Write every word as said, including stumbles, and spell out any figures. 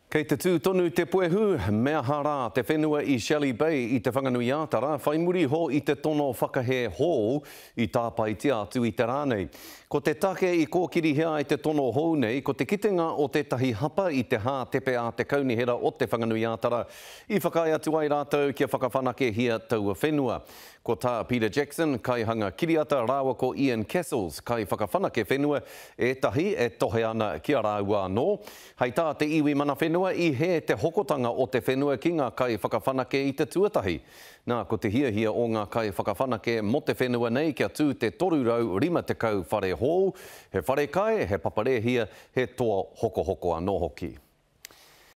Kei te tū tonu te puehu, mea hara te whenua i Shelly Bay i te whanganuiatara, whai muri ho i te tono whakahe hō i tāpai te atu i te rānei. Ko te take i kōkiri hea i te tono hou nei, ko te kitenga o te tahi hapa i te hā tepe a te kaunihera o te whanganuiatara, i whakai atu ai rātou kia whakawhanake hia taua whenua. Ko tā Peter Jackson, kai hanga kiriata rāua ko Ian Cassels, kai whakawhanake whenua e tahi e tohe ana kia rāua anō. Hei tā te iwi mana whenua i he te hokotanga o te whenua ki ngā kai whakawhanake i te tuatahi. Nā, ko te hia hia o ngā kai whakawhanake mo te whenua nei kia tū te toru rau rima te kau whare hou, he whare kai, he papare hia, he toa hoko hoko anō hoki.